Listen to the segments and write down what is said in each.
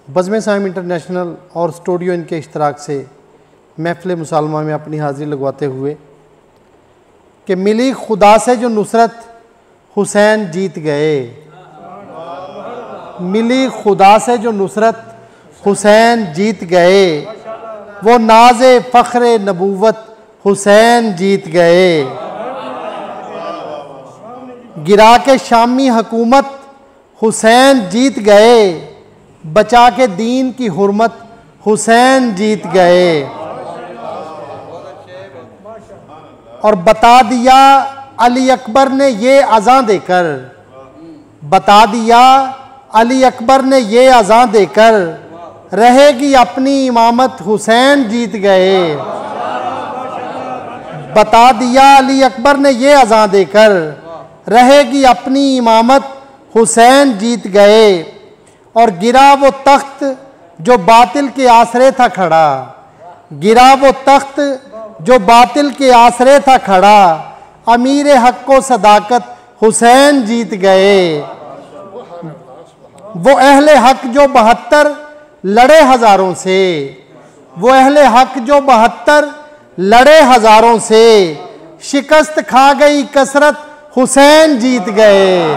बज़्म Saim international और studio इनके इश्तराक से महफ़िल मुसालमा में अपनी हाज़िरी लगवाते हुए कि मिली खुदा से जो नुसरत हुसैन जीत गए, मिली खुदा से जो नुसरत हुसैन जीत गए, वो नाज़े फ़ख्र नबूवत हुसैन जीत गए। गिरा के शामी हुकूमत हुसैन जीत गए, बचा के दीन की हुर्मत हुसैन जीत गए। और बता दिया अली अकबर ने ये अज़ां देकर, बता दिया अली अकबर ने ये अज़ां देकर, रहेगी अपनी इमामत हुसैन जीत गए। बता दिया अली अकबर ने ये अज़ां देकर, रहेगी अपनी इमामत हुसैन जीत गए। और गिरा वो तख्त जो बातिल के आसरे था खड़ा, गिरा वो तख्त जो बातिल के आसरे था खड़ा, अमीर हक को सदाकत हुसैन जीत गए। वो अहले हक जो 72 लड़े हज़ारों से, वो अहले हक जो 72 लड़े हज़ारों से, शिकस्त खा गई कसरत हुसैन जीत गए।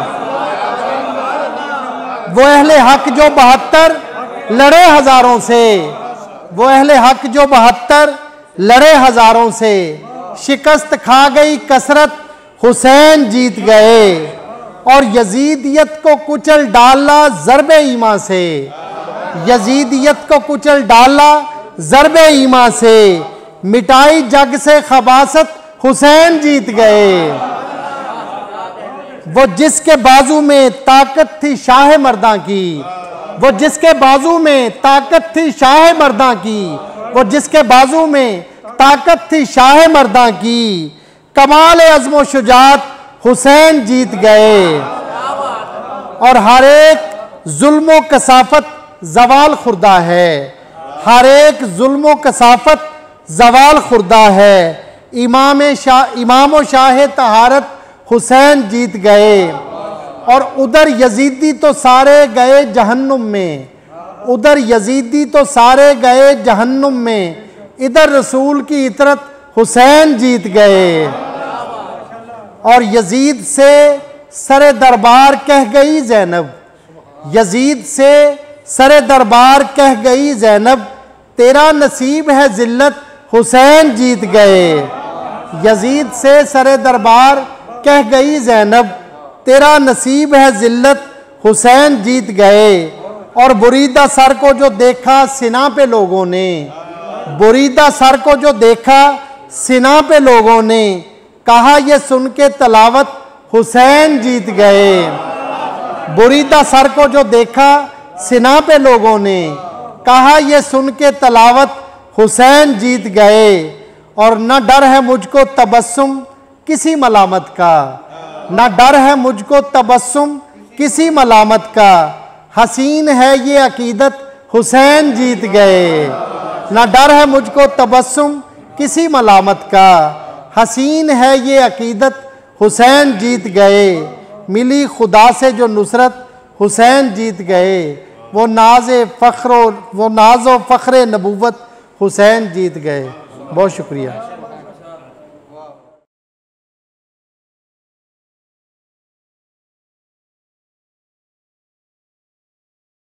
वो अहले हक जो 72 लड़े हज़ारों से, वो अहले हक जो 72 लड़े हज़ारों से, शिकस्त खा गई कसरत हुसैन जीत गए। और यजीदियत को कुचल डाला ज़रबे ईमा से, यजीदियत को कुचल डाला ज़रबे ईमा से, मिटाई जग से खबासत हुसैन जीत गए। वो जिसके बाजू में ताकत थी शाह मर्दा की, वो जिसके बाजू में ताकत थी शाह मर्दा की, वो जिसके बाजू में ताकत थी शाह मर्दा की, कमाल अज़्म व शुजात हुसैन जीत गए। और हर एक जुल्म व कसाफत जवाल खुर्दा है, हर एक जुल्म व कसाफत जवाल खुर्दा है, इमाम व शाह तहारत हुसैन जीत गए। और उधर यजीदी तो सारे गए जहन्नुम में, उधर यजीदी तो सारे गए जहन्नुम में, इधर रसूल की इतरत हुसैन जीत गए। और यजीद से सरे दरबार कह गई ज़ैनब, यजीद से सरे दरबार कह गई ज़ैनब, तेरा नसीब है ज़िल्लत हुसैन जीत गए। यजीद से सरे दरबार कह गई ज़ैनब, तेरा नसीब है ज़िल्लत हुसैन जीत गए। और बुरीदा सर को जो देखा सिना पे लोगों ने, बुरीदा सर को जो देखा सिना पे लोगों ने, कहा ये सुन के तलावत हुसैन जीत गए। बुरीदा सर को जो देखा सिना पे लोगों ने, कहा ये सुन के तलावत हुसैन जीत गए। और न डर है मुझको तबस्सुम किसी मलामत का, न डर है मुझको तबस्सुम किसी मलामत का, हसीन है ये अकीदत हुसैन जीत गए। न डर है मुझको तबस्सुम किसी मलामत का, हसीन है ये अकीदत हुसैन जीत गए। मिली खुदा से जो नुसरत हुसैन जीत गए, वो नाज़ व फ़ख्र नबूवत हुसैन जीत गए। बहुत शुक्रिया।